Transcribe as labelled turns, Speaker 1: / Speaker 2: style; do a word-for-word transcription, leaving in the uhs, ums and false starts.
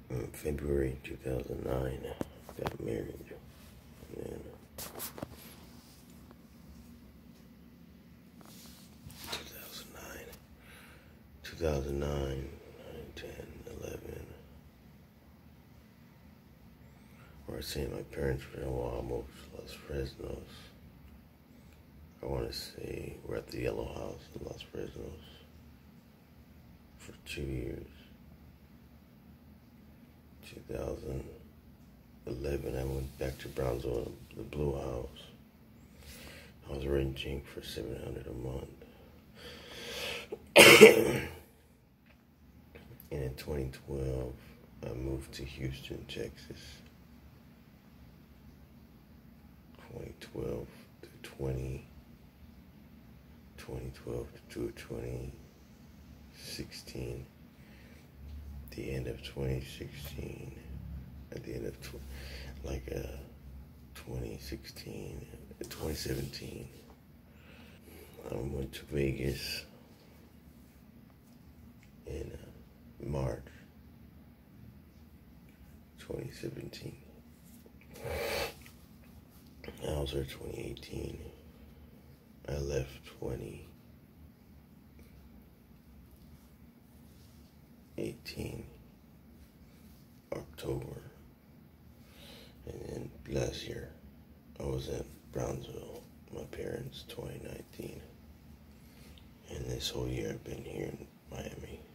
Speaker 1: In February two thousand nine, got married. And then two thousand nine, two thousand nine, nine, ten, eleven. Where I seen my parents for a while, moved to Los Fresnos. I want to say we're at the Yellow House in Los Fresnos for two years. two thousand eleven, I went back to Brownsville, the Blue House. I was renting for seven hundred dollars a month. And in twenty twelve, I moved to Houston, Texas. twenty twelve to twenty, twenty twelve to twenty sixteen. The end of twenty sixteen, at the end of tw- like uh, twenty sixteen, twenty seventeen, I went to Vegas in uh, March twenty seventeen. I was there twenty eighteen. I left twenty eighteen, October. And then last year, I was at Brownsville, my parents, twenty nineteen. And this whole year I've been here in Miami.